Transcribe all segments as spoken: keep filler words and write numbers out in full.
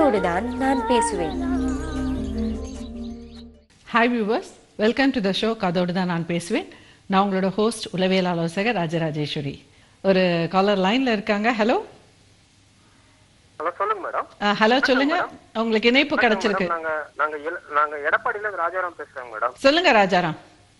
Kathoduthan Nan Pesuven. Hi viewers, welcome to the show Kathoduthan Nan Pesuven. நான் உங்களோட host உளவியல் ஆலோசகர் ராஜராஜேஸ்வரி. ஒரு காலர் லைன்ல இருக்காங்க. ஹலோ ஹலோ சொல்லுங்க மேடம். ஹலோ சொல்லுங்க, உங்களுக்கு இணைப்பு கிடைச்சிருக்கு. நாங்க நாங்க நாங்க எடப்பாடியில இருந்து ராஜாராம் பேசுறேங்க மேடம். சொல்லுங்க ராஜாராம்.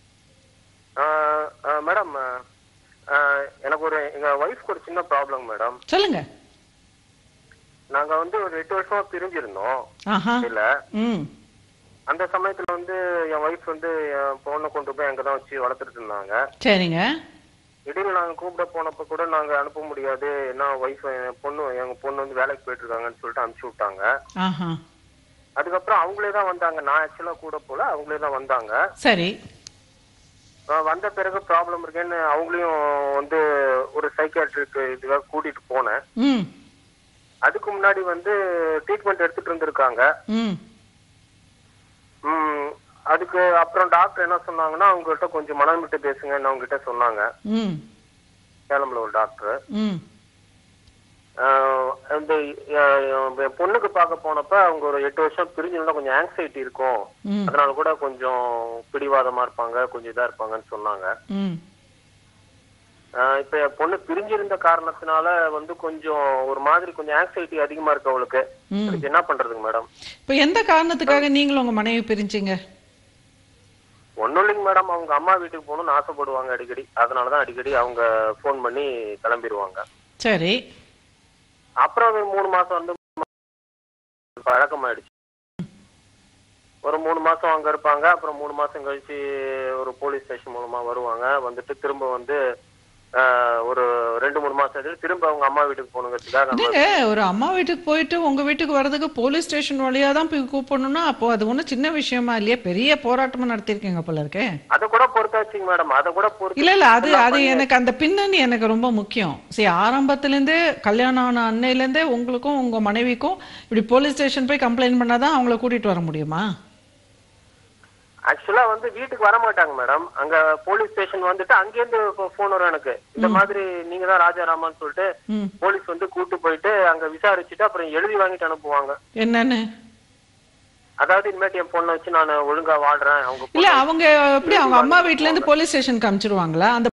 மேடம் எனக்கு ஒரு எங்க ஒய்ஃப்க்கு ஒரு சின்ன ப்ராப்ளம் மேடம். சொல்லுங்க. நாங்க வந்து ஒரு எட்டு வருஷமா பிரிஞ்சிருந்தோம். இல்ல அந்த சமயத்துல வந்து என் ஒய்ஃப் வந்து என் பொண்ணை கொண்டு போய் அங்கதான் வச்சு வளர்த்துட்டு இருந்தாங்க. சரிங்க. திடீர்னு நாங்க கூப்பிட போனப்ப கூட நாங்க அனுப்ப முடியாது, ஏன்னா ஒய்ஃப் பொண்ணு எங்க பொண்ணு வந்து வேலைக்கு போயிட்டு இருக்காங்கன்னு சொல்லிட்டு அனுப்பிச்சு விட்டாங்க. அதுக்கப்புறம் அவங்களே தான் வந்தாங்க. நான் ஆக்சுவலா கூட போல, அவங்களே தான் வந்தாங்க. சரி. வந்த பிறகு ப்ராப்ளம் இருக்கேன்னு அவங்களையும் வந்து ஒரு சைக்கியாட்ரிக் இதுக்காக கூட்டிட்டு போனேன். அதுக்கு முன்னாடி வந்து ட்ரீட்மெண்ட் எடுத்துட்டு இருந்திருக்காங்க. உம் அதுக்கு அப்புறம் டாக்டர் என்ன சொன்னாங்கன்னா, அவங்ககிட்ட கொஞ்சம் மனம் விட்டு பேசுங்கன்னு அவங்க கிட்ட சொன்னாங்க. சேலம்ல ஒரு டாக்டர். அந்த பொண்ணுக்கு பார்க்க போனப்ப அவங்க ஒரு எட்டு வருஷம் பிரிஞ்சிருந்தா கொஞ்சம் ஆங்ஸைட்டி இருக்கும், அதனால கூட கொஞ்சம் பிடிவாதமா இருப்பாங்க, கொஞ்சம் இதா இருப்பாங்கன்னு சொன்னாங்க. இப்ப பொண்ணு பிரிஞ்சிருந்த காரணத்தினால வந்து கொஞ்சம் ஒரு மாதிரி கொஞ்சம் ஆங்ஸைட்டி அதிகமா இருக்கு அவளுக்கு. அதுக்கு என்ன பண்றதுங்க மேடம்? இப்ப எந்த காரணத்துக்காக நீங்களும் உங்க மனைவி பிரிஞ்சீங்க? ஒன்னும் இல்லைங்க மேடம், அவங்க அம்மா வீட்டுக்கு போகணும்னு ஆசைப்படுவாங்க அடிக்கடி, அதனாலதான் அடிக்கடி அவங்க போன் பண்ணி கிளம்பிடுவாங்க. சரி. அப்புறம் ஒரு மூணு மாசம் வந்து பழக்கமாயிடுச்சு. ஒரு மூணு மாசம் அங்க இருப்பாங்க, அப்புறம் மூணு மாசம் கழிச்சு ஒரு போலீஸ் ஸ்டேஷன் மூலமா வருவாங்க. வந்துட்டு திரும்ப வந்து ஒரு ரெண்டு மூணு மாசம் திரும்ப அவங்க அம்மா வீட்டுக்கு போகணுங்கிறதுக்காக. ஒரு அம்மா வீட்டுக்கு போயிட்டு உங்க வீட்டுக்கு வர்றதுக்கு போலீஸ் ஸ்டேஷன் வழியா தான் போய் கூப்பிடணும்னா அப்போ அது ஒன்னும் சின்ன விஷயமா இல்லையா? பெரிய போராட்டமா நடத்திருக்கீங்க போல இருக்கே. அதை கூட பொறுத்தாச்சுங்க மேடம், அதை கூட பொறுத்து இல்ல இல்ல அது அது எனக்கு அந்த பின்னணி எனக்கு ரொம்ப முக்கியம். சரி, ஆரம்பத்துல இருந்தே கல்யாணம் ஆன அன்னையில இருந்தே உங்களுக்கும் உங்க மனைவிக்கும் இப்படி போலீஸ் ஸ்டேஷன் போய் கம்ப்ளைண்ட் பண்ணாதான் அவங்கள கூட்டிட்டு வர முடியுமா? ஆக்சுவலா வந்து வீட்டுக்கு வர மாட்டாங்க மேடம். அங்க போலீஸ் ஸ்டேஷன் வந்துட்டு அங்கேருந்து போன் வரும் எனக்கு, இந்த மாதிரி நீங்க தான் ராஜாராமான்னு சொல்லிட்டு போலீஸ் வந்து கூட்டு போயிட்டு அங்க விசாரிச்சுட்டு அப்புறம் எழுதி வாங்கிட்டு அனுப்புவாங்க. என்னன்னு? அதாவது இனிமேட்டு என் பொண்ணை வச்சு நான் ஒழுங்கா வாழ்றேன். அவங்க இல்ல அவங்க எப்படி அவங்க அம்மா வீட்டுல இருந்து போலீஸ் ஸ்டேஷனுக்கு அனுப்பிச்சிருவாங்களா? அந்த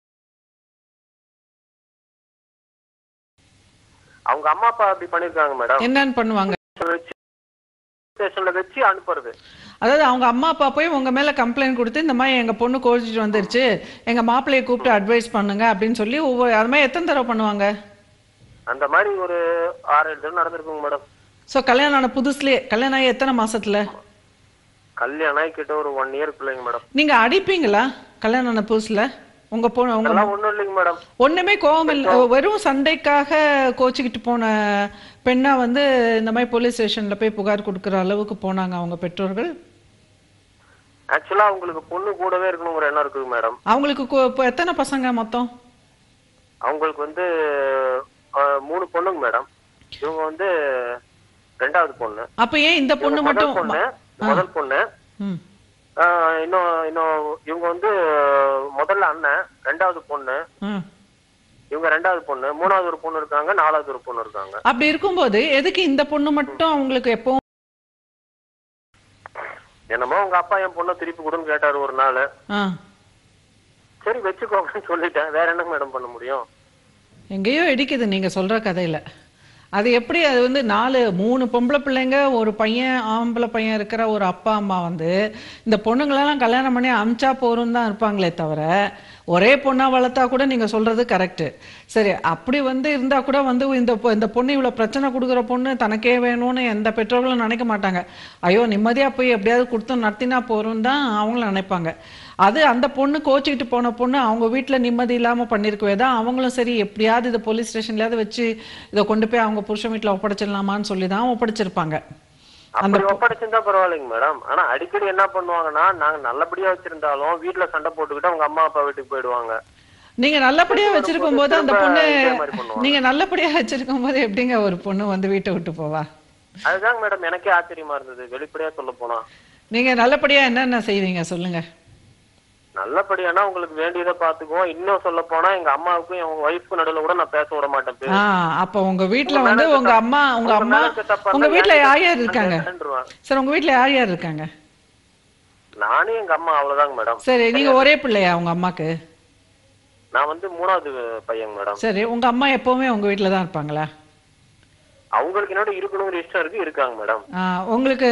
அவங்க அம்மா அப்பா அப்படி பண்ணிருக்காங்க மேடம். என்னன்னு பண்ணுவாங்க? ஸ்டேஷன்ல வச்சு அனுப்புறது. அதாவது அவங்க அம்மா அப்பா போய் உங்க மேல கம்ப்ளைண்ட் கொடுத்து இந்த மாதிரி எங்க பொண்ணு கோச்சிட்டு வந்துருச்சு, எங்க மாப்பிள்ளைய கூப்பிட்டு அட்வைஸ் பண்ணுங்க அப்படின்னு சொல்லி ஒவ்வொரு அது மாதிரி எத்தனை தடவை பண்ணுவாங்க? அந்த மாதிரி ஒரு ஆறு ஏழு தடவை நடந்திருக்குங்க மேடம். சோ கல்யாணம் ஆன புதுசுலயே, கல்யாணம் ஆகி எத்தனை மாசத்துல? கல்யாணம் ஆகி கிட்ட ஒரு ஒன் இயர் பிள்ளைங்க மேடம். நீங்க அடிப்பீங்களா கல்யாணம் ஆன புதுசுல? உங்க பொண்ணு உங்க ஒண்ணும் இல்லைங்க மேடம். ஒண்ணுமே கோவம் இல்ல, வெறும் சண்டைக்காக கோச்சிக்கிட்டு போன பெண்ணா வந்து இந்த மாதிரி போலீஸ் ஸ்டேஷன்ல போய் புகார் கொடுக்கற அளவுக்கு போனாங்க அவங்க பெற்றோர்கள்? ஆக்சுவலா அவங்களுக்கு பொண்ணு கூடவே இருக்கணுங்கிற எண்ணம் இருக்குங்க மேடம். அவங்களுக்கு எத்தனை பசங்க மொத்தம்? அவங்களுக்கு வந்து மூணு பொண்ணுங்க மேடம். இவங்க வந்து ரெண்டாவது பொண்ணு. அப்ப ஏன் இந்த பொண்ணு மட்டும்? முதல் பொண்ணு. இன்னும் இன்னும் இவங்க வந்து முதல்ல அண்ணன், ரெண்டாவது பொண்ணு, இவங்க ரெண்டாவது பொண்ணு, மூணாவது ஒரு பொண்ணு இருக்காங்க, நாலாவது ஒரு பொண்ணு இருக்காங்க. அப்படி இருக்கும்போது எதுக்கு இந்த பொண்ணு மட்டும் அவங்களுக்கு எப்போ? என்னமோ உங்க அப்பா என் பொண்ணை திருப்பி கொடுன்னு கேட்டாரு ஒரு நாள். சரி வச்சுக்கோங்கன்னு சொல்லிட்டேன். வேற என்ன மேடம் பண்ண முடியும்? எங்கேயோ இடிக்குது நீங்க சொல்ற கதையில. அது எப்படி? அது வந்து நாலு மூணு பொம்பளை பிள்ளைங்க, ஒரு பையன் ஆம்பளை பையன் இருக்கிற ஒரு அப்பா அம்மா வந்து இந்த பொண்ணுங்களெல்லாம் கல்யாணம் பண்ணி அமிச்சா போறோம் தான் இருப்பாங்களே தவிர, ஒரே பொண்ணா வளர்த்தா கூட நீங்க சொல்றது கரெக்ட். சரி, அப்படி வந்து இருந்தா கூட வந்து இந்த இந்த பொண்ணு இவ்வளவு பிரச்சனை கொடுக்குற பொண்ணு தனக்கே வேணும்னு எந்த பெற்றோர்களும் நினைக்க மாட்டாங்க. ஐயோ நிம்மதியா போய் எப்படியாவது கொடுத்து நடத்தினா போறோம் தான் அவங்களும் நினைப்பாங்க. அது அந்த பொண்ணு கோச்சிக்கிட்டு போன பொண்ணு அவங்க வீட்டுல நிம்மதி இல்லாம பண்ணிருக்கவே தான் அவங்களும் சரி எப்படியாவது இதை போலீஸ் ஸ்டேஷன்லயாவது வச்சு இதை கொண்டு போய் அவங்க புருஷன் வீட்டுல ஒப்படைச்சிடலாமான்னு சொல்லிதான் ஒப்படைச்சிருப்பாங்க. அந்த ஒப்படைச்சிருந்தா பரவாயில்லைங்க மேடம். ஆனா அடிக்கடி என்ன பண்ணுவாங்கன்னா, நாங்க நல்லபடியா வச்சிருந்தாலும் வீட்டுல சண்டை போட்டுக்கிட்டு அவங்க அம்மா அப்பா வீட்டுக்கு போயிடுவாங்க. நீங்க நல்லபடியா வச்சிருக்கும் போது அந்த பொண்ணு நீங்க நல்லபடியா வச்சிருக்கும் போது எப்படிங்க ஒரு பொண்ணு வந்து வீட்டை விட்டு போவா? அதுதாங்க மேடம் எனக்கே ஆச்சரியமா இருந்தது, வெளிப்படையா சொல்ல போனா. நீங்க நல்லபடியா என்னென்ன செய்வீங்க சொல்லுங்க. நல்லபடியானா உங்களுக்கு வேண்டியதை பாத்துக்குவோம். இன்னும் சொல்ல போனா எங்க அம்மாவுக்கும் எங்க ஒய்ஃப்க்கும் நடுவுல கூட நான் பேச விட மாட்டேன். அப்ப உங்க வீட்டுல வந்து உங்க அம்மா உங்க அம்மா உங்க வீட்டுல யார் யார் இருக்காங்க சார்? உங்க வீட்டுல யார் யார் இருக்காங்க? நானே எங்க அம்மா அவ்வளவுதாங்க மேடம். சரி, நீங்க ஒரே பிள்ளையா உங்க அம்மாக்கு? நான் வந்து மூணாவது பையன் மேடம். சரி, உங்க அம்மா எப்பவுமே உங்க வீட்டுல தான் இருப்பாங்களா? அவங்களுக்கு என்னோட இருக்கணுங்கிற இஷ்டம் இருக்கு, இருக்காங்க மேடம். உங்களுக்கு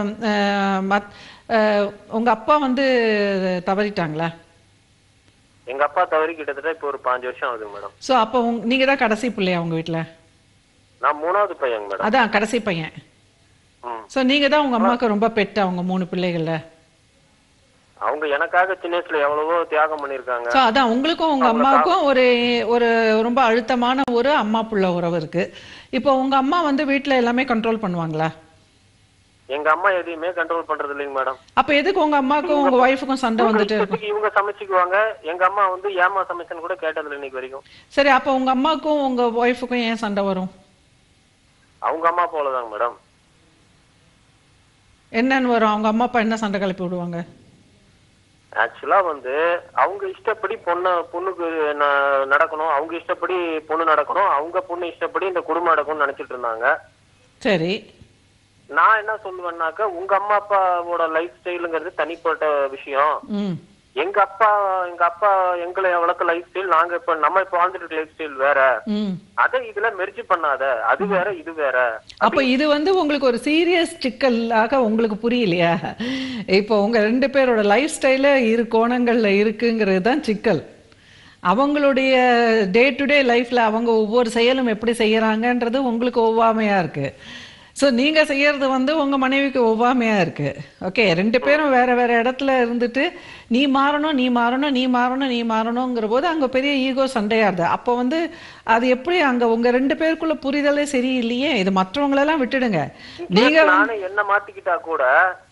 உங்க அப்பா வந்து தவறிட்டாங்களா? எங்க அப்பா தவறி கிட்டத்தட்ட இப்போ ஒரு பாஞ்சு வருஷம் ஆகுது மேடம். சோ அப்ப நீங்க தான் கடைசி பிள்ளையா உங்க வீட்டுல? நான் மூணாவது பையன் மேடம். அதான் கடைசி பையன். சோ நீங்க தான் உங்க அம்மாக்கு ரொம்ப பெட்ட அவங்க மூணு பிள்ளைகள்ல. அவங்க எனக்காக சின்ன வயசுல எவ்வளவோ தியாகம் பண்ணிருக்காங்க. சோ அதான் உங்களுக்கும் உங்க அம்மாவுக்கும் ஒரு ஒரு ரொம்ப அழுத்தமான ஒரு அம்மா புள்ள உறவு இருக்கு. இப்போ உங்க அம்மா வந்து வீட்டுல எல்லாமே கண்ட்ரோல் பண்ணுவாங்களா? எங்க அம்மா எதையுமே கண்ட்ரோல் பண்றது இல்லைங்க மேடம். அப்ப எதுக்கு உங்க அம்மாக்கும் உங்க வைஃபுக்கும் சண்டை வந்துட்டு இருக்கு? இவங்க சமைச்சுக்குவாங்க, எங்க அம்மா வந்து ஏமா சமைச்சன்னு கூட கேட்டதில்லை இன்னைக்கு வரைக்கும். சரி, அப்ப உங்க அம்மாக்கும் உங்க வைஃபுக்கும் ஏன் சண்டை வரும்? அவங்க அம்மா போலதாங்க மேடம். என்னன்னு வரும்? அவங்க அம்மா அப்பா என்ன சண்டை கிளப்பி விடுவாங்க? ஆக்சுவலா வந்து அவங்க இஷ்டப்படி பொண்ணு பொண்ணுக்கு நடக்கணும், அவங்க இஷ்டப்படி பொண்ணு நடக்கணும், அவங்க பொண்ணு இஷ்டப்படி இந்த குடும்பம் நடக்கும்னு நினைச்சிட்டு இருந்தாங்க. சரி, நான் என்ன சொல்லுவேன்னாக்க உங்க அம்மா அப்பாவோட லைஃப் ஸ்டைலுங்கிறது தனிப்பட்ட விஷயம். எங்க அப்பா எங்க அப்பா எங்களை வளர்க்க லைஃப் ஸ்டைல், நாங்க இப்ப நம்ம இப்ப வாழ்ந்துட்டு லைஃப் ஸ்டைல் வேற. அதை இதுல மெர்ஜ் பண்ணாத, அது வேற இது வேற. அப்ப இது வந்து உங்களுக்கு ஒரு சீரியஸ் சிக்கலாக உங்களுக்கு புரியலையா? இப்போ உங்க ரெண்டு பேரோட லைஃப் ஸ்டைல இரு கோணங்கள்ல இருக்குங்கிறது தான் சிக்கல். அவங்களுடைய டே டு டே லைஃப்ல அவங்க ஒவ்வொரு செயலும் எப்படி செய்யறாங்கன்றது உங்களுக்கு ஒவ்வாமையா இருக்கு. ஸோ நீங்கள் செய்யறது வந்து உங்கள் மனைவிக்கு ஒவ்வாமையாக இருக்குது. ஓகே, ரெண்டு பேரும் வேற வேற இடத்துல இருந்துட்டு நீ மாறணும் நீ மாறணும் நீ மாறணும் நீ மாறணுங்கிற போது அங்கே பெரிய ஈகோ சண்டையாடுது. அப்போ வந்து அது எப்படி அங்கே உங்கள் ரெண்டு பேருக்குள்ள புரிதலே சரியில்லையே. இது மற்றவங்களெல்லாம் விட்டுடுங்க, நீங்க என்ன மாத்திக்கிட்டா கூட.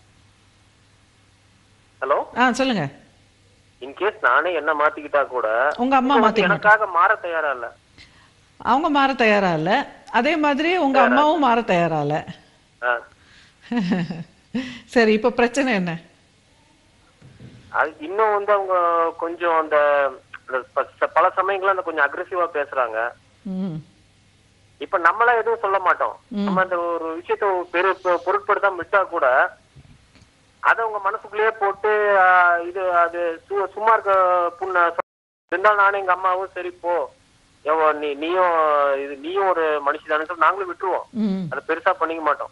ஹலோ, ஆ சொல்லுங்க. இன்கேஸ் நானே என்ன மாத்திக்கிட்டா கூட உங்க அம்மா மாத்தி எனக்காக மாற தயாரா இல்ல. அவங்க மாற தயாரா இல்ல, அதே மாதிரி உங்க அம்மாவும் மாற தயாரா இல்ல. சரி, இப்ப பிரச்சனை என்ன? இன்னும் வந்து அவங்க கொஞ்சம் அந்த பல சமயங்கள்ல அந்த கொஞ்சம் அக்ரெசிவா பேசுறாங்க. இப்ப நம்மள எதுவும் சொல்ல மாட்டோம், நம்ம அந்த ஒரு விஷயத்த பெரு பொருட்படுத்தாம விட்டா கூட அத உங்க மனசுக்குள்ளேயே போட்டு இது அது சும்மா இருக்க புண்ண இருந்தாலும் நானும் எங்க அம்மாவும் சரி போ நீ நீயும் இது நீயும் ஒரு மனுஷதானு சொல்லி நாங்களும் விட்டுருவோம், அதை பெருசா பண்ணிக்க மாட்டோம்.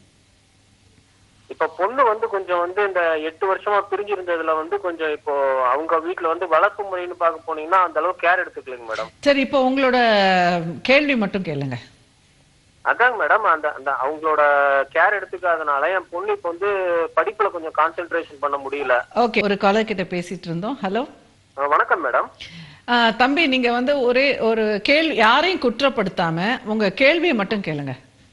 இப்ப பொண்ணு வந்து கொஞ்சம் வந்து இந்த எட்டு வருஷமா பிரிஞ்சு இருந்ததுல வந்து கொஞ்சம் இப்போ அவங்க வீட்டுல வந்து வளர்ப்பு முறைன்னு பார்க்க போனீங்கன்னா அந்த அளவுக்கு கேர் எடுத்துக்கலைங்க மேடம். சரி, இப்போ உங்களோட கேள்வி மட்டும் கேளுங்க. அதாங்க மேடம், அந்த அந்த அவங்களோட கேர் எடுத்துக்காதனால என் பொண்ணு இப்ப வந்து படிப்புல கொஞ்சம் கான்சென்ட்ரேஷன் பண்ண முடியல. ஓகே, ஒரு காலர் கிட்ட பேசிட்டு இருந்தோம். ஹலோ, வணக்கம் மேடம். தம்பி, நீங்க வந்து ஒரே ஒரு கேள்வி, யாரையும் குற்றப்படுத்தாம உங்க கேள்வியை மட்டும் கேளுங்க.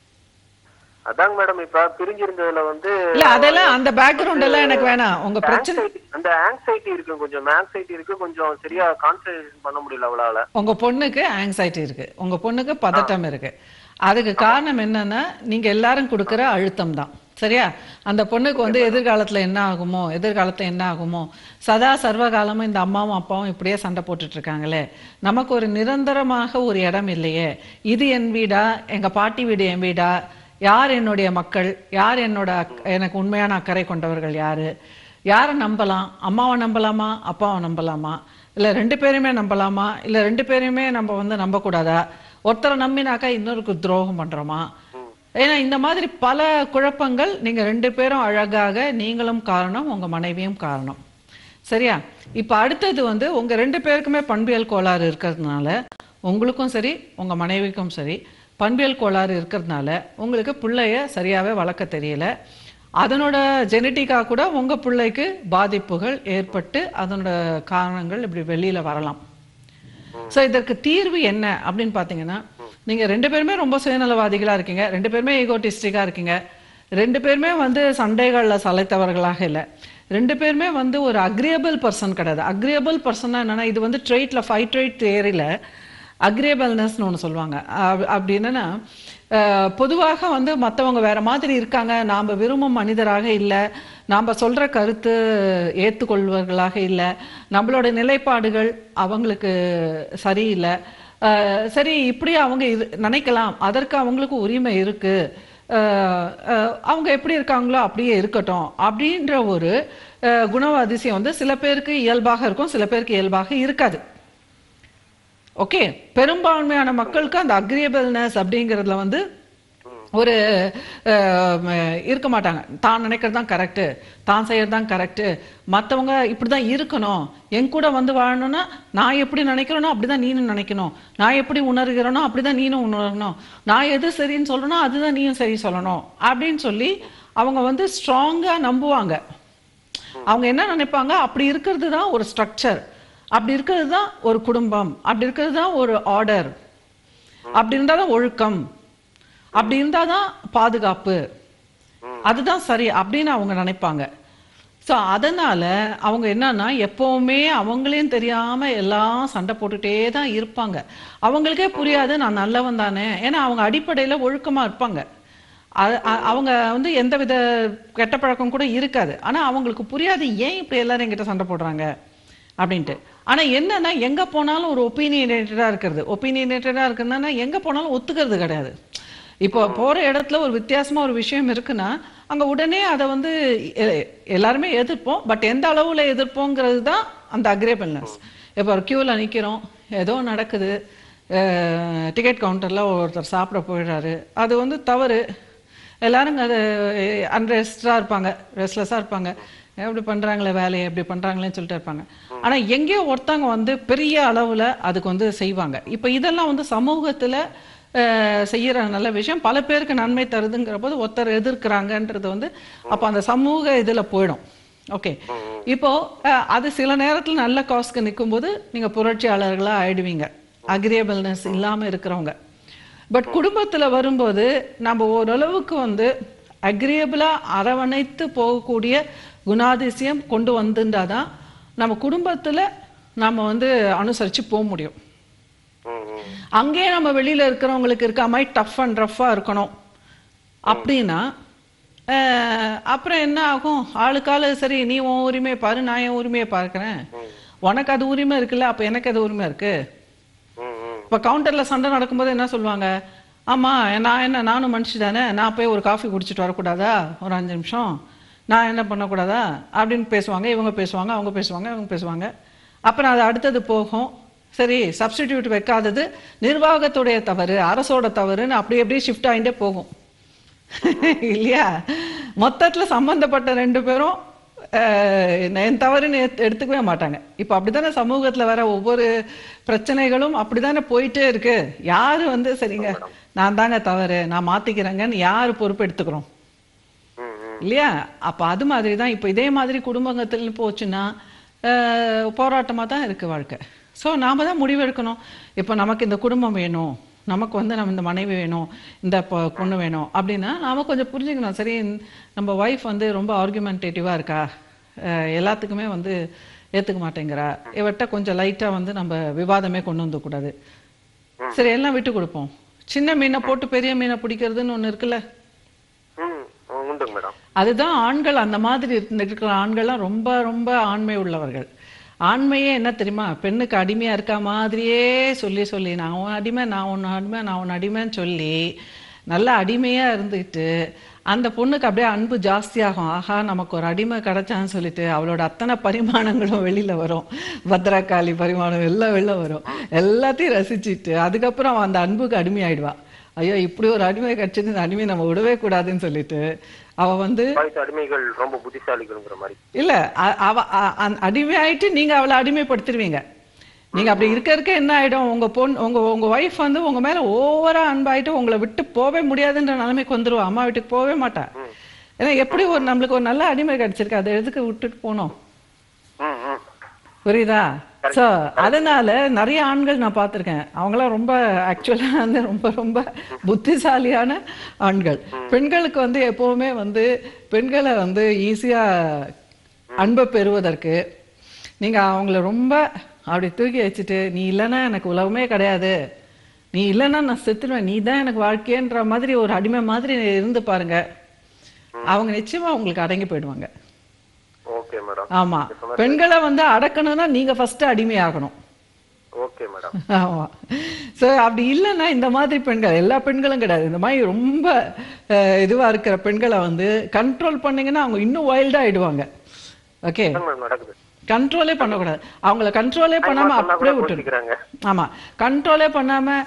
அதாங்க மேடம், இப்ப பிரிஞ்சிருந்ததுல வந்து இல்ல அதெல்லாம் அந்த பேக்ரவுண்ட் எல்லாம் எனக்கு வேணாம். உங்க பிரச்சனை அந்த ஆங்ஸைட்டி இருக்கு, கொஞ்சம் ஆங்ஸைட்டி இருக்கு, கொஞ்சம் சரியா கான்சென்ட்ரேஷன் பண்ண முடியல அவளால. உங்க பொண்ணுக்கு ஆங்ஸைட்டி இருக்கு, உங்க பொண்ணுக்கு பதட்டம் இருக்கு. அதுக்கு காரணம் என்னன்னா நீங்க எல்லாரும் கொடுக்குற அழுத்தம் தான். சரியா? அந்த பொண்ணுக்கு வந்து எதிர்காலத்துல என்ன ஆகுமோ எதிர்காலத்துல என்ன ஆகுமோ சதா சர்வகாலமும் இந்த அம்மாவும் அப்பாவும் இப்படியே சண்டை போட்டுட்டு இருக்காங்களே, நமக்கு ஒரு நிரந்தரமாக ஒரு இடம் இல்லையே, இது என் வீடா எங்க பாட்டி வீடு என் வீடா, யார் என்னுடைய மக்கள், யார் என்னோட எனக்கு உண்மையான அக்கறை கொண்டவர்கள் யாரு, யாரை நம்பலாம், அம்மாவை நம்பலாமா அப்பாவை நம்பலாமா, இல்லை ரெண்டு பேருமே நம்பலாமா, இல்லை ரெண்டு பேருமே நம்ம வந்து நம்பக்கூடாதா, ஒருத்தரை நம்பினாக்கா இன்னொருக்கு துரோகம் பண்றோமா, ஏன்னா இந்த மாதிரி பல குழப்பங்கள். நீங்க ரெண்டு பேரும் அழகாக, நீங்களும் காரணம் உங்க மனைவியும் காரணம். சரியா? இப்ப அடுத்தது வந்து உங்க ரெண்டு பேருக்குமே பண்பியல் கோளாறு இருக்கிறதுனால, உங்களுக்கும் சரி உங்க மனைவிக்கும் சரி பண்பியல் கோளாறு இருக்கிறதுனால உங்களுக்கு பிள்ளைய சரியாவே வளர்க்க தெரியல. அதனோட ஜெனட்டிக்கா கூட உங்க பிள்ளைக்கு பாதிப்புகள் ஏற்பட்டு அதனோட காரணங்கள் இப்படி வெளியில வரலாம். ஸோ இதற்கு தீர்வு என்ன அப்படின்னு பார்த்தீங்கன்னா, நீங்க ரெண்டு பேருமே ரொம்ப சுயநலவாதிகளா இருக்கீங்க, ரெண்டு பேருமே ஈகோட்டிஸ்டிக்கா இருக்கீங்க, ரெண்டு பேருமே வந்து சண்டைகளில் சளைத்தவர்களாக இல்லை, ரெண்டு பேருமே வந்து ஒரு அக்ரியபிள் பர்சன் கிடையாது. அக்ரியபிள் பர்சன்னா என்னன்னா, இது வந்து ட்ரெயிட்ல ஃபைவ் ட்ரெயிட் தியரியில அக்ரியபிள்னஸ்னு ஒன்று சொல்லுவாங்க. அப்படி என்னன்னா, பொதுவாக வந்து மற்றவங்க வேற மாதிரி இருக்காங்க, நாம் விரும்பும் மனிதராக இல்லை, நாம் சொல்கிற கருத்து ஏற்றுக்கொள்வர்களாக இல்லை, நம்மளோட நிலைப்பாடுகள் அவங்களுக்கு சரியில்லை, சரி இப்படி அவங்க இது நினைக்கலாம், அதற்கு அவங்களுக்கு உரிமை இருக்குது, அவங்க எப்படி இருக்காங்களோ அப்படியே இருக்கட்டும் அப்படின்ற ஒரு குணாதிசயம் வந்து சில பேருக்கு இயல்பாக இருக்கும், சில பேருக்கு இயல்பாக இருக்காது. ஓகே, பெரும்பான்மையான மக்களுக்கு அந்த அக்ரியபிள்னஸ் அப்படிங்கிறதுல வந்து ஒரு இருக்க மாட்டாங்க. தான் நினைக்கிறது தான் கரெக்டு, தான் செய்யறது தான் கரெக்டு, மற்றவங்க இப்படி தான் இருக்கணும், என் கூட வந்து வாழணும்னா நான் எப்படி நினைக்கிறேனோ அப்படி தான் நீனும் நினைக்கணும், நான் எப்படி உணர்கிறேனோ அப்படி தான் நீனும் உணரணும், நான் எது சரின்னு சொல்லணும் அதுதான் நீயும் சரி சொல்லணும் அப்படின்னு சொல்லி அவங்க வந்து ஸ்ட்ராங்காக நம்புவாங்க. அவங்க என்ன நினைப்பாங்க, அப்படி இருக்கிறது தான் ஒரு ஸ்ட்ரக்சர், அப்படி இருக்கிறது தான் ஒரு குடும்பம், அப்படி இருக்கிறது தான் ஒரு ஆர்டர், அப்படி இருந்தால் தான் ஒழுக்கம், அப்படி இருந்தால் தான் பாதுகாப்பு, அதுதான் சரி அப்படின்னு அவங்க நினைப்பாங்க. ஸோ அதனால் அவங்க என்னன்னா எப்போவுமே அவங்களையும் தெரியாமல் எல்லாம் சண்டை போட்டுகிட்டே தான் இருப்பாங்க. அவங்களுக்கே புரியாது நான் நல்லவன் தானே, ஏன்னா அவங்க அடிப்படையில் ஒழுக்கமாக இருப்பாங்க. அது அவங்க வந்து எந்த வித கெட்ட பழக்கம் கூட இருக்காது. ஆனால் அவங்களுக்கு புரியாது ஏன் இப்படி எல்லாரும் என்கிட்ட சண்டை போடுறாங்க அப்படின்ட்டு. ஆனால் என்னன்னா எங்கே போனாலும் ஒரு ஒப்பீனியனேட்டடாக இருக்கிறது, ஒப்பீனியனேட்டடாக இருக்குதுன்னா எங்கே போனாலும் ஒத்துக்கிறது கிடையாது. இப்போ போகிற இடத்துல ஒரு வித்தியாசமாக ஒரு விஷயம் இருக்குன்னா அங்கே உடனே அதை வந்து எல்லாருமே எதிர்ப்போம். பட் எந்த அளவில் எதிர்ப்போங்கிறது தான் அந்த அக்ரியபிள்னஸ். இப்போ ஒரு க்யூவில் நிற்கிறோம், ஏதோ நடக்குது, டிக்கெட் கவுண்டரில் ஒருத்தர் சாப்பிட போயிடுறாரு, அது வந்து தவறு, எல்லாரும் அது அன்ரெஸ்டாக இருப்பாங்க, ரெஸ்ட்லெஸ்ஸாக இருப்பாங்க, எப்படி பண்ணுறாங்களே வேலையை எப்படி பண்ணுறாங்களேன்னு சொல்லிட்டு இருப்பாங்க. ஆனால் எங்கேயோ ஒருத்தவங்க வந்து பெரிய அளவில் அதுக்கு வந்து செய்வாங்க. இப்போ இதெல்லாம் வந்து சமூகத்தில் செய்கிற நல்ல விஷயம், பல பேருக்கு நன்மை தருதுங்கிற போது ஒருத்தர் எதிர்க்கிறாங்கன்றது வந்து அப்போ அந்த சமூக இதில் போயிடும். ஓகே, இப்போ அது சில நேரத்தில் நல்ல காஸ்க்கு நிற்கும் போது நீங்கள் புரட்சியாளர்களாக ஆயிடுவீங்க, அக்ரியபிள்னஸ் இல்லாமல் இருக்கிறவங்க. பட் குடும்பத்தில் வரும்போது நம்ம ஓரளவுக்கு வந்து அக்ரியபிளாக அரவணைத்து போகக்கூடிய குணாதிசயம் கொண்டு வந்துட்டாதான் நம்ம குடும்பத்தில் நம்ம வந்து அனுசரித்து போக முடியும். அங்கேயே நம்ம வெளியில் இருக்கிறவங்களுக்கு இருக்க மாதிரி டஃப் அண்ட் ரஃப்பாக இருக்கணும் அப்படின்னா அப்புறம் என்ன ஆகும், ஆளுக்காலு சரி நீ உன் உரிமையை பாரு, நான் என் உரிமையை பார்க்குறேன், உனக்கு அது உரிமை இருக்குல்ல அப்போ எனக்கு அது உரிமை இருக்கு. இப்போ கவுண்டரில் சண்டை நடக்கும்போது என்ன சொல்லுவாங்க, ஆமாம் நான் என்ன நானும் மனுஷி தானே, நான் போய் ஒரு காஃபி குடிச்சிட்டு வரக்கூடாதா ஒரு அஞ்சு நிமிஷம், நான் என்ன பண்ணக்கூடாதா அப்படின்னு பேசுவாங்க, இவங்க பேசுவாங்க, அவங்க பேசுவாங்க, இவங்க பேசுவாங்க. அப்புறம் அது அடுத்தது போகும், சரி சப்ஸ்டிடியூட் வைக்காதது நிர்வாகத்துடைய தவறு, அரசோட தவறுன்னு அப்படி அப்படியே ஷிஃப்ட் ஆகிட்டே போகும் இல்லையா. மொத்தத்தில் சம்மந்தப்பட்ட ரெண்டு பேரும் என் தவறுன்னு எடுத்துக்கவே மாட்டாங்க. இப்போ அப்படித்தானே சமூகத்தில் வர ஒவ்வொரு பிரச்சனைகளும் அப்படித்தானே போயிட்டே இருக்கு. யாரு வந்து சரிங்க நான் தாங்க தவறு நான் மாத்திக்கிறேங்கன்னு யாரு பொறுப்பு எடுத்துக்கிறோம் இல்லையா. அப்போ அது மாதிரி தான் இப்போ இதே மாதிரி குடும்பத்தில் போச்சுன்னா போராட்டமாக தான் இருக்கு வாழ்க்கை. ஸோ நாம் தான் முடிவெடுக்கணும், இப்போ நமக்கு இந்த குடும்பம் வேணும், நமக்கு வந்து நம்ம இந்த மனைவி வேணும், இந்த பொண்ணு வேணும் அப்படின்னா நாம் கொஞ்சம் புரிஞ்சுக்கணும். சரி நம்ம ஒய்ஃப் வந்து ரொம்ப ஆர்குமெண்டேட்டிவாக இருக்கா, எல்லாத்துக்குமே வந்து ஏற்றுக்க மாட்டேங்கிறா, இவட்ட கொஞ்சம் லைட்டாக வந்து நம்ம விவாதமே கொண்டு வந்துக்கூடாது, சரி எல்லாம் விட்டு கொடுப்போம். சின்ன மீனை போட்டு பெரிய மீனை பிடிக்கிறதுன்னு ஒன்று இருக்குல்ல, அதுதான் ஆண்கள். அந்த மாதிரி இருக்கிற ஆண்கள்லாம் ரொம்ப ரொம்ப ஆண்மை உள்ளவர்கள். ஆண்மையே என்ன தெரியுமா, பெண்ணுக்கு அடிமையா இருக்க மாதிரியே சொல்லி சொல்லி நான் உன் அடிமை நான் ஒன்று அடிமை நான் ஒன்று அடிமைன்னு சொல்லி நல்லா அடிமையா இருந்துட்டு அந்த பொண்ணுக்கு அப்படியே அன்பு ஜாஸ்தியாகும். ஆஹா நமக்கு ஒரு அடிமை கிடைச்சான்னு சொல்லிட்டு அவளோட அத்தனை பரிமாணங்களும் வெளியில வரும், பத்ரகாளி பரிமாணம் எல்லாம் வெளில வரும், எல்லாத்தையும் ரசிச்சுட்டு அதுக்கப்புறம் அவன் அந்த அன்புக்கு அடிமையாயிடுவா. ஐயோ இப்படி ஒரு அடிமை கிடைச்சது, இந்த அடிமை நம்ம விடவே கூடாதுன்னு சொல்லிட்டு அவ வந்து அடிமைகள் ரொம்ப புத்திசாலிகள்ங்கிற மாதிரி இல்ல, அவ அடிமை ஆயிட்டு நீங்க அவளை அடிமைப்படுத்திடுவீங்க. நீங்க அப்படி இருக்க இருக்க என்ன ஆயிடும், உங்க பொண்ணு உங்க உங்க ஒய்ஃப் வந்து உங்க மேல ஓவரா அன்பாயிட்டு உங்களை விட்டு போவே முடியாதுன்ற நிலைமைக்கு வந்துருவா, அம்மா வீட்டுக்கு போவே மாட்டா. ஏன்னா எப்படி ஒரு நம்மளுக்கு ஒரு நல்ல அடிமை கிடைச்சிருக்கு, அதை எதுக்கு விட்டுட்டு போனோம், புரியுதா. ஸோ அதனால நிறைய ஆண்கள் நான் பார்த்துருக்கேன், அவங்களாம் ரொம்ப ஆக்சுவலாக வந்து ரொம்ப ரொம்ப புத்திசாலியான ஆண்கள். பெண்களுக்கு வந்து எப்போவுமே வந்து பெண்களை வந்து ஈஸியாக அன்பை பெறுவதற்கு நீங்கள் அவங்கள ரொம்ப அப்படி தூக்கி வச்சுட்டு நீ இல்லைன்னா எனக்கு உலகமே கிடையாது, நீ இல்லைன்னா நான் செத்துடுவேன், நீ தான் எனக்கு வாழ்க்கைன்ற மாதிரி ஒரு அடிமை மாதிரி இருந்து பாருங்க, அவங்க நிச்சயமாக உங்களுக்கு அடங்கி போயிடுவாங்க. மேடம். ஆமா, பெண்களை வந்து அடக்கணும்னா நீங்க ஃபர்ஸ்ட் அடிமையாகணும். Okay madam. ஆமா. சோ அப்படி இல்லைன்னா இந்த மாதிரி பெண்கள், எல்லா பெண்களும் கிடையாது, இந்த மாதிரி ரொம்ப இதுவா இருக்கிற பெண்களை வந்து கண்ட்ரோல் பண்ணீங்கன்னா அவங்க இன்னும் வைல்டா ஆயிடுவாங்க. ஓகே, கண்ட்ரோலே பண்ணக்கூடாது. அவங்கள கண்ட்ரோலே பண்ணாம அப்படியே விட்டுருக்காங்க. ஆமா, கண்ட்ரோலே பண்ணாம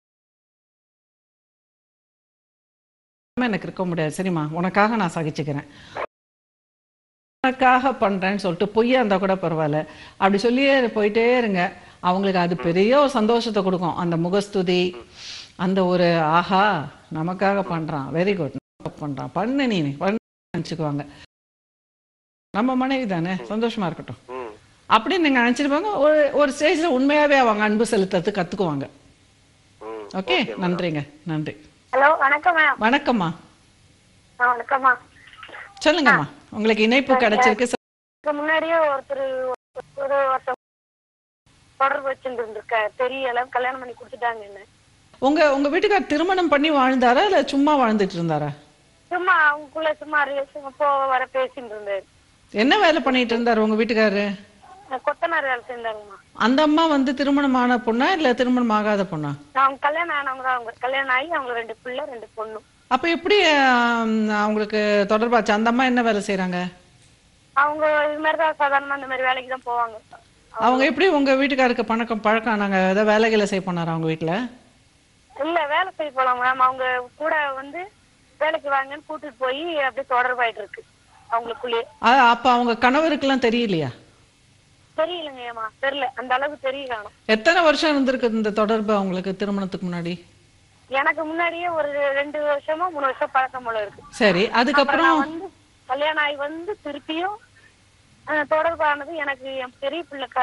எனக்கு இருக்க முடியாது, சரிம்மா, உனக்காக நான் சகிச்சுக்கிறேன், உனக்காக பண்றேன்னு சொல்லிட்டு பொய்யா இருந்தா கூட பரவாயில்ல, அப்படி சொல்லியே போயிட்டே இருங்க. அவங்களுக்கு அது பெரிய ஒரு சந்தோஷத்தை கொடுக்கும். அந்த முகஸ்துதி, அந்த ஒரு ஆஹா நமக்காக பண்றான், வெரி குட் பண்றான், பண்ணு நீ பண்ணு நினைச்சுக்குவாங்க. நம்ம மனைவி தானே, சந்தோஷமா இருக்கட்டும் அப்படின்னு நீங்க நினைச்சிருப்பாங்க. ஒரு ஒரு ஸ்டேஜ்ல உண்மையாவே அவங்க அன்பு செலுத்துறது கத்துக்குவாங்க. ஓகே, நன்றிங்க, நன்றி. ஹலோ, வணக்கம் மேம். வணக்கம்மா. வணக்கம்மா. சொல்லுங்கம்மா, உங்களுக்கு இணைப்பு கிடைச்சிருக்கு. முன்னாடியே ஒருத்தர் ஒரு தொடர்பு வச்சுருந்துருக்க, தெரியல, கல்யாணம் பண்ணி கொடுத்துட்டாங்க. என்ன உங்க உங்க வீட்டுக்கார் திருமணம் பண்ணி வாழ்ந்தாரா இல்ல சும்மா வாழ்ந்துட்டு இருந்தாரா? சும்மா அவங்களுக்குள்ள சும்மா போ வர பேசிட்டு இருந்தாரு. என்ன வேலை பண்ணிட்டு இருந்தாரு உங்க வீட்டுக்காரரு? கொத்தனார் வேலை செஞ்சாங்கம்மா. அந்த அம்மா வந்து திருமணம் ஆன பொண்ணா இல்ல திருமணம் ஆகாத பொண்ணா? அவங்க கல்யாணம் ஆனவங்க. அவங்க கல்யாணம் ஆகி அவங்க ரெண்டு பிள்ளை ரெண்டு பொண்ணு. அப்ப எப்படி அவங்களுக்கு தொடர்பாச்சு? அந்த அம்மா என்ன வேலை செய்யறாங்க? அவங்க இது மாதிரிதான் சாதாரணமா இந்த மாதிரி வேலைக்கு தான் போவாங்க. அவங்க எப்படி உங்க வீட்டுக்காருக்கு பணக்கம் பழக்கம்? நாங்க ஏதாவது வேலைகளை செய்ய போனாரா அவங்க வீட்டுல? இல்ல, வேலை செய்ய போலாம் மேம். அவங்க கூட வந்து வேலைக்கு வாங்கன்னு கூட்டிட்டு போய் அப்படியே தொடர்பாயிட்டு இருக்கு அவங்களுக்குள்ளே. அப்ப அவங்க கணவருக்கு எல்லாம் தெரியலையா? தெரியலங்கம்மா, தெரியல, அந்த அளவுக்கு தெரியல. எத்தனை வருஷம் இருந்திருக்கு இந்த தொடர்பு அவங்களுக்கு திருமணத்துக்கு முன்னாடி? எனக்கு முன்னாடியே ஒரு ரெண்டு வருஷமா மூணு வருஷம் பழக்கம் போல இருக்கு. சரி, அதுக்கப்புறம் வந்து கல்யாணம் ஆகி வந்து திருப்பியும் தொடர்பானது எனக்கு என் பெரிய பிள்ளை க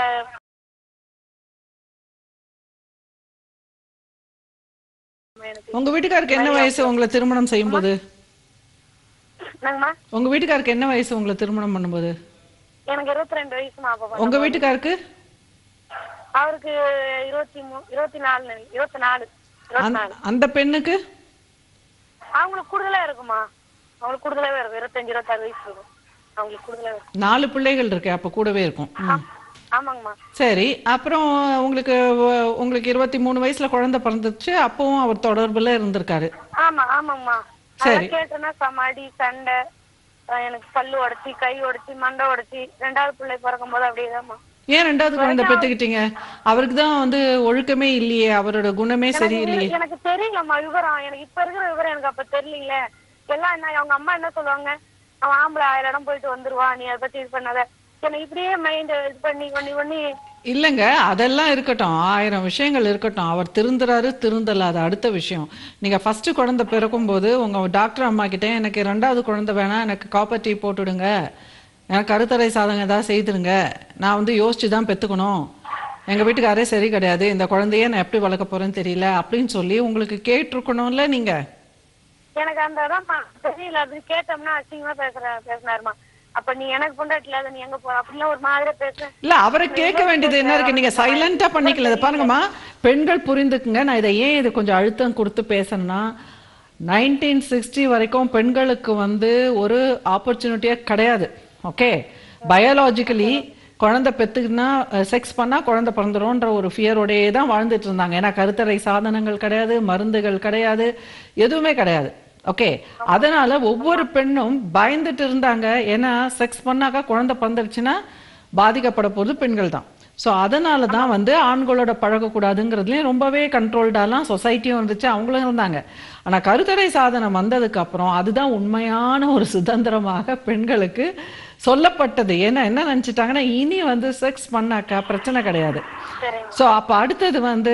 உங்க வீட்டுக்காருக்கு என்ன வயசு உங்களை திருமணம் செய்யும் போது? உங்க வீட்டுக்காருக்கு என்ன வயசு உங்களை திருமணம் பண்ணும்போது? எனக்கு இருபத்தி ரெண்டு வயசுமா. உங்க வீட்டுக்காருக்கு? அவருக்கு இருபத்தி மூணு இருபத்தி நாலு இருபத்தி நாலு அந்த பெண்ணுக்கு? அவங்களுக்கு கூடுதலா இருக்குமா, அவங்களுக்கு கூடுதலாவே இருக்கும், இருபத்தஞ்சு இருபத்தாறு வயசு இருக்கும் அவங்களுக்கு கூடுதலா இருக்கும். நாலு பிள்ளைகள் இருக்கு, அப்ப கூடவே இருக்கும். ஆமாங்கம்மா. சரி, அப்புறம் உங்களுக்கு உங்களுக்கு இருபத்தி மூணு வயசுல குழந்தை பிறந்துச்சு, அப்பவும் அவர் தொடர்புல இருந்திருக்காரு? ஆமா ஆமாங்கம்மா. சரி, கேட்டேன்னா சமாடி சண்டை, எனக்கு பல்லு உடைச்சி கை உடைச்சி மண்டை உடைச்சி, ரெண்டாவது பிள்ளை பிறக்கும் போது அப்படியேதாம்மா. ஏன் ரெண்டாவது குழந்தை பெத்துக்கிட்டீங்க? அவருக்கு தான் வந்து ஒழுக்கமே இல்லையே, அவரோட குணமே சரியில்லையே. எனக்கு தெரியலம்மா விவரம், எனக்கு இப்ப இருக்கிற விவரம் எனக்கு அப்ப தெரியல. எல்லாம் என்ன அவங்க அம்மா என்ன சொல்லுவாங்க, அவன் ஆம்பளை ஆயிரம் இடம் போயிட்டு வந்துருவான், நீ அதை பத்தி இது பண்ணாத, எனக்கு இப்படியே மைண்ட் இது பண்ணி பண்ணி பண்ணி. இல்லைங்க, அதெல்லாம் இருக்கட்டும், ஆயிரம் விஷயங்கள் இருக்கட்டும், அவர் திருந்துறாரு திருந்தல அது அடுத்த விஷயம். நீங்க ஃபர்ஸ்ட் குழந்தை பிறக்கும் போது உங்க டாக்டர் அம்மா கிட்ட எனக்கு ரெண்டாவது குழந்தை வேணாம், எனக்கு காப்பர் டீ போட்டுடுங்க, எனக்கு கருத்தடை சாதகம் ஏதாவது செய்துருங்க, நான் வந்து யோசிச்சு தான் பெற்றுக்கணும், எங்கள் வீட்டுக்காரே சரி கிடையாது, இந்த குழந்தைய நான் எப்படி வளர்க்க போறேன்னு தெரியல அப்படின்னு சொல்லி உங்களுக்கு கேட்டிருக்கணும்ல நீங்க. எனக்கு அந்த இடம் தெரியல, அப்படி கேட்டோம்னா அசிங்கமா பேசுற பேசினாருமா. அப்ப நீ எனக்கு பொண்டாட்டி இல்லாத நீ எங்க போ அப்படின்னா ஒரு மாதிரி பேச. இல்ல, அவரை கேட்க வேண்டியது என்ன இருக்கு, நீங்க சைலண்டா பண்ணிக்கல. பாருங்கம்மா, பெண்கள் புரிந்துக்குங்க, நான் இதை ஏன் இது கொஞ்சம் அழுத்தம் கொடுத்து பேசணும்னா, நைன்டீன் சிக்ஸ்டி வரைக்கும் பெண்களுக்கு வந்து ஒரு ஆப்பர்ச்சுனிட்டியே கிடையாது. ஓகே, பயாலஜிக்கலி குழந்தை பெத்துக்குன்னா செக்ஸ் பண்ணா குழந்தை பிறந்துரும்ன்ற ஒரு ஃபியரோடையே தான் வாழ்ந்துட்டு இருந்தாங்க. ஏன்னா கருத்தடை சாதனங்கள் கிடையாது, மருந்துகள் கிடையாது, எதுவுமே கிடையாது. ஓகே, அதனால ஒவ்வொரு பெண்ணும் பயந்துட்டு இருந்தாங்க. ஏன்னா செக்ஸ் பண்ணாக்கா குழந்தை பிறந்துருச்சுன்னா பாதிக்கப்பட போறது பெண்கள் தான். ஸோ அதனால தான் வந்து ஆண்களோட பழகக்கூடாதுங்கிறதுலையும் ரொம்பவே கண்ட்ரோல்டாலாம் சொசைட்டியும் இருந்துச்சு, அவங்களும் இருந்தாங்க. ஆனால் கருத்தடை சாதனம் வந்ததுக்கு அப்புறம் அதுதான் உண்மையான ஒரு சுதந்திரமாக பெண்களுக்கு சொல்லப்பட்டது. ஏன்னா என்ன நினச்சிட்டாங்கன்னா, இனி வந்து செக்ஸ் பண்ணாக்கா பிரச்சனை கிடையாது. ஸோ அப்போ அடுத்தது வந்து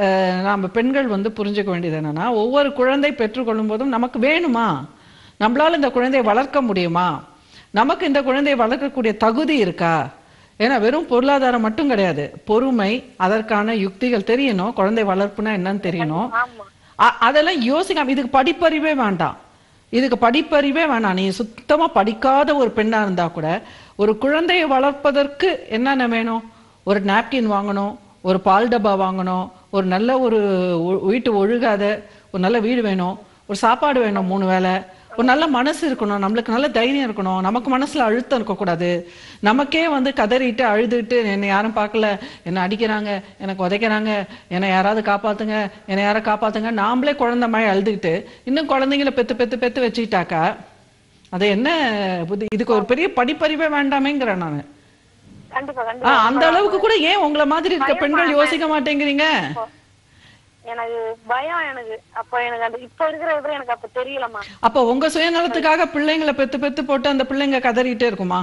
நம்ம பெண்கள் வந்து புரிஞ்சுக்க வேண்டியது என்னன்னா, ஒவ்வொரு குழந்தை பெற்றுக்கொள்ளும் போதும் நமக்கு வேணுமா, நம்மளால இந்த குழந்தையை வளர்க்க முடியுமா, நமக்கு இந்த குழந்தையை வளர்க்கக்கூடிய தகுதி இருக்கா. ஏன்னா வெறும் பொருளாதாரம் மட்டும் கிடையாது, பொறுமை, அதற்கான யுக்திகள் தெரியணும், குழந்தை வளர்ப்புனா என்னன்னு தெரியணும். அதெல்லாம் யோசிக்காம இதுக்கு படிப்பறிவே வேண்டாம், இதுக்கு படிப்பறிவே வேணாம். நீ சுத்தமா படிக்காத ஒரு பெண்ணா இருந்தா கூட ஒரு குழந்தையை வளர்ப்பதற்கு என்னென்ன வேணும், ஒரு நாப்கின் வாங்கணும், ஒரு பால் டப்பா வாங்கணும், ஒரு நல்ல ஒரு வீட்டு ஒழுகாத ஒரு நல்ல வீடு வேணும், ஒரு சாப்பாடு வேணும் மூணு வேளை, ஒரு நல்ல மனசு இருக்கணும், நம்மளுக்கு நல்ல தைரியம் இருக்கணும், நமக்கு மனசுல அழுத்தம் இருக்கக்கூடாது. நமக்கே வந்து கதறிட்டு அழுதுட்டு என்னை யாரும் பார்க்கல, என்னை அடிக்கிறாங்க, எனக்கு உதைக்கிறாங்க, என்னை யாராவது காப்பாத்துங்க, என்னை யாரும் காப்பாத்துங்க, நாமளே குழந்தை மாதிரி அழுதுகிட்டு இன்னும் குழந்தைங்கள பெத்து பெத்து பெத்து வச்சுக்கிட்டாக்கா அது என்ன புத்தி? இதுக்கு ஒரு பெரிய படிப்பறிவே வேண்டாமேங்கிறேன் நான். அந்த அளவுக்கு கூட ஏன் உங்களை மாதிரி இருக்க பெண்கள் யோசிக்க மாட்டேங்கிறீங்க? எனக்கு பயம். எனக்கு அப்ப எனக்கு அந்த இப்ப இருக்கிற விவரம் எனக்கு அப்ப தெரியலமா. அப்ப உங்க சுயநலத்துக்காக பிள்ளைங்களை பெத்து பெத்து போட்டு அந்த பிள்ளைங்க கதறிட்டே இருக்குமா?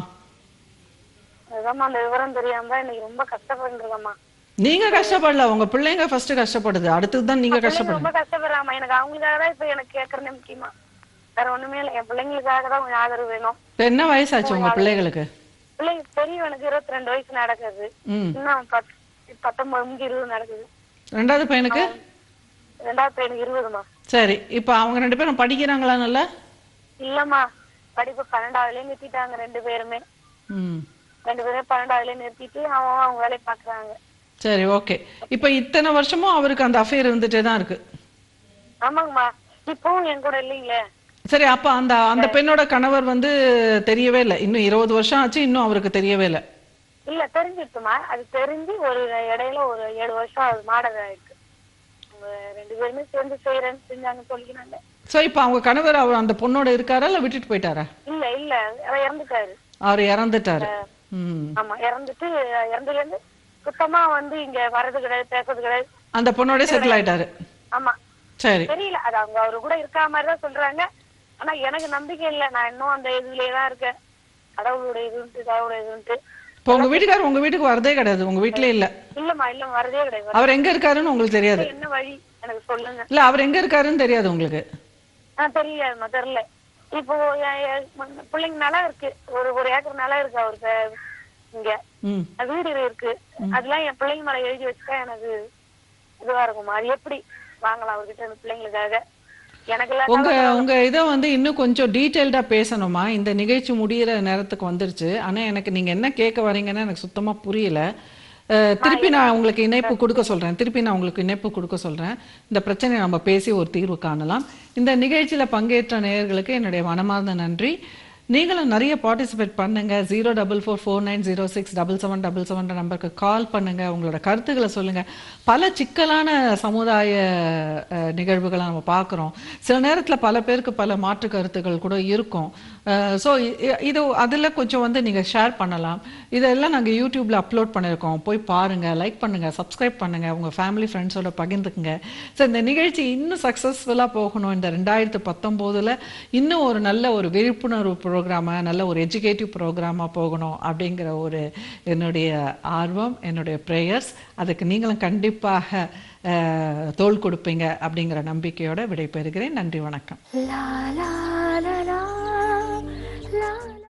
அதுதான் அந்த விவரம் தெரியாம தான் எனக்கு ரொம்ப கஷ்டப்படுறேம்மா. நீங்க கஷ்டப்படல, உங்க பிள்ளைங்க ஃபர்ஸ்ட் கஷ்டப்படுது, அடுத்ததுதான் நீங்க கஷ்டப்படுறீங்க. ரொம்ப கஷ்டப்படுறாமா. எனக்கு அவங்களுக்காக தான் இப்ப எனக்கு கேட்கறேன் முக்கியமா, வேற ஒண்ணுமே இல்லை. என் பிள்ளைங்களுக்காக தான் கொஞ்சம் ஆதரவு வேணும். என்ன வயசாச்சு உங்க பிள்ளைகளுக்கு? பிள்ளைங்க பெரியவனுக்கு இருபத்தி ரெண்டு வயசு நடக்குது, இன்னும் பத்தொன்பது முடிஞ்சு இருபது நடக்குது. ரெண்டாவது பையனுக்கு? ரெண்டாவது பையனுக்கு இருபதுமா. சரி, இப்ப அவங்க ரெண்டு பேரும் படிக்கிறாங்களா? நல்லா இல்லம்மா, படிப்பு பன்னெண்டாவதுலயே நிறுத்திட்டாங்க ரெண்டு பேருமே. ரெண்டு பேரும் பன்னெண்டாவதுலயே நிறுத்திட்டு அவன் அவங்க வேலையை பாக்குறாங்க. சரி, ஓகே. இப்ப இத்தனை வருஷமும் அவருக்கு அந்த அஃபேர் இருந்துட்டே தான் இருக்கு? ஆமாங்கம்மா, இப்பவும் என் கூட இல்லைங்களே. சரி, அப்ப அந்த அந்த பெண்ணோட கணவர் வந்து தெரியவே இல்லை, இன்னும் இருபது வருஷம் ஆச்சு, இன்னும் அவருக்கு தெரியவே இல்லை? இல்ல, தெரிஞ்சிருக்குமா. அது தெரிஞ்சு ஒரு இடையில ஒரு ஏழு வருஷம் அது மாடல் ஆயிருக்கு. ரெண்டு பேருமே சேர்ந்து செய்யறேன்னு செஞ்சாங்க சொல்லிக்கிறாங்க. சோ இப்ப அவங்க கணவர் அவர் அந்த பொண்ணோட இருக்காரா இல்ல விட்டுட்டு போயிட்டாரா? இல்ல இல்ல, அவர் இறந்துட்டாரு. அவர் இறந்துட்டாரு. ஆமா, இறந்துட்டு இறந்துல இருந்து சுத்தமா வந்து இங்க வர்றது கிடையாது, பேசுறது கிடையாது. அந்த பொண்ணோட செட்டில் ஆயிட்டாரு. ஆமா. சரி, தெரியல, அது அவங்க அவரு கூட இருக்கா மாதிரிதான் சொல்றாங்க. ஆனா எனக்கு நம்பிக்கை இல்ல, நான் இன்னும் அந்த இதுலயேதான் இருக்கேன். கடவுளுடைய இதுன்ட்டு கடவுளுடைய இதுன்ட்டு. இப்ப உங்க வீட்டுக்காரர் உங்க வீட்டுக்கு வரதே கிடையாது, உங்க வீட்டுல இல்ல? இல்லம்மா, இல்ல, வரதே கிடையாது. அவர் எங்க இருக்காருன்னு உங்களுக்கு தெரியாது? என்ன வழி எனக்கு சொல்லுங்க. இல்ல, அவர் எங்க இருக்காருன்னு தெரியாது உங்களுக்கு? ஆஹ் தெரியாதுமா, தெரியல. இப்போ பிள்ளைங்க நிலம் இருக்கு, ஒரு ஒரு ஏக்கர் நிலம் இருக்கு அவருக்கு இங்க, வீடு இருக்கு. அதெல்லாம் என் பிள்ளைங்க மேல எழுதி வச்சுட்டா எனக்கு இதுவா இருக்குமா. அது எப்படி வாங்கலாம் அவர்கிட்ட பிள்ளைங்களுக்காக? உங்க உங்க இதை வந்து இன்னும் கொஞ்சம் டீட்டெயில்டா பேசணுமா? இந்த நிகழ்ச்சி முடியிற நேரத்துக்கு வந்துருச்சு, ஆனா எனக்கு நீங்க என்ன கேட்க வரீங்கன்னு எனக்கு சுத்தமா புரியல. திருப்பி நான் உங்களுக்கு இணைப்பு கொடுக்க சொல்றேன் திருப்பி நான் உங்களுக்கு இணைப்பு கொடுக்க சொல்றேன் இந்த பிரச்சனையை நம்ம பேசி ஒரு தீர்வு காணலாம். இந்த நிகழ்ச்சியில பங்கேற்ற நேயர்களுக்கு என்னுடைய மனமார்ந்த நன்றி. நீங்களும் நிறைய பார்ட்டிசிபேட் பண்ணுங்க. Zero double four four nine zero six double seven double seven நம்பருக்கு கால் பண்ணுங்க, உங்களோட கருத்துக்களை சொல்லுங்க. பல சிக்கலான சமுதாய நிகழ்வுகளை நம்ம பார்க்குறோம். சில நேரத்தில் பல பேருக்கு பல மாற்று கருத்துக்கள் கூட இருக்கும். ஸோ இது அதில் கொஞ்சம் வந்து நீங்கள் ஷேர் பண்ணலாம். இதெல்லாம் நாங்கள் யூடியூப்பில் அப்லோட் பண்ணியிருக்கோம், போய் பாருங்கள், லைக் பண்ணுங்கள், சப்ஸ்கிரைப் பண்ணுங்கள், உங்கள் ஃபேமிலி ஃப்ரெண்ட்ஸோட பகிர்ந்துக்குங்க. ஸோ இந்த நிகழ்ச்சி இன்னும் சக்ஸஸ்ஃபுல்லாக போகணும். இந்த ரெண்டாயிரத்து பத்தொம்போதில் இன்னும் ஒரு நல்ல ஒரு விழிப்புணர்வு ப்ரோக்ராமாக, நல்ல ஒரு எஜுகேட்டிவ் ப்ரோக்ராமாக போகணும் அப்படிங்கிற ஒரு என்னுடைய ஆர்வம், என்னுடைய ப்ரேயர்ஸ். அதுக்கு நீங்களும் கண்டிப்பாக தோள் கொடுப்பீங்க அப்படிங்கிற நம்பிக்கையோடு விடைபெறுகிறேன். நன்றி, வணக்கம்.